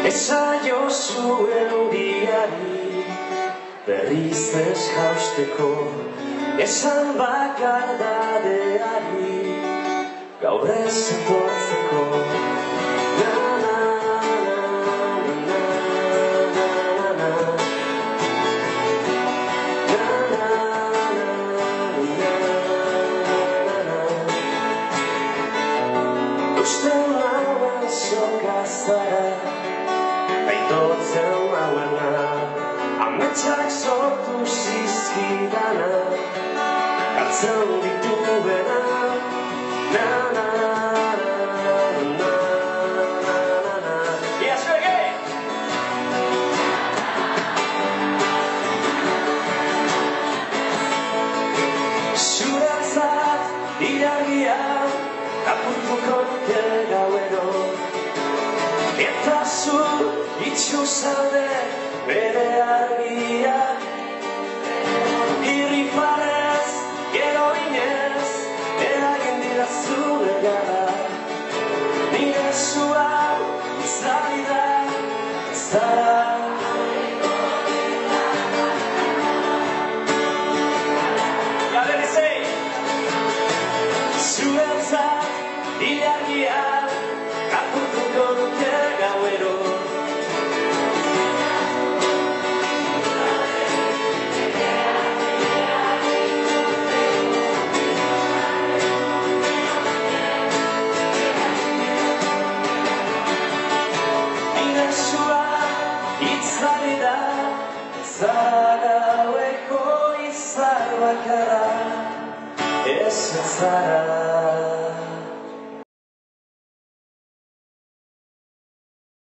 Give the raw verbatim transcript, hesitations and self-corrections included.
Esaiozu euriari berriz ez jausteko, esan bakardadeari gaur ez etortzeko. Na, na, na, na, na, na, na. Na, na, na, na, na, na. Uste nauen soka zara, aitotzen nauena, ametsak sortu zizkidana, galtzen dituena. Na, na, na, na, na, na. Yes, reggae! Zuretzat iragia apurtuko nuke gauero, eta zu itxuzalde bere argia. Irrifarez, gero inez, eragin dira zure gara. Nire zua izari da, zara. Zuretzat iragia apurtuko nuke gauero, zara gaueko izar bakarra, ez zara.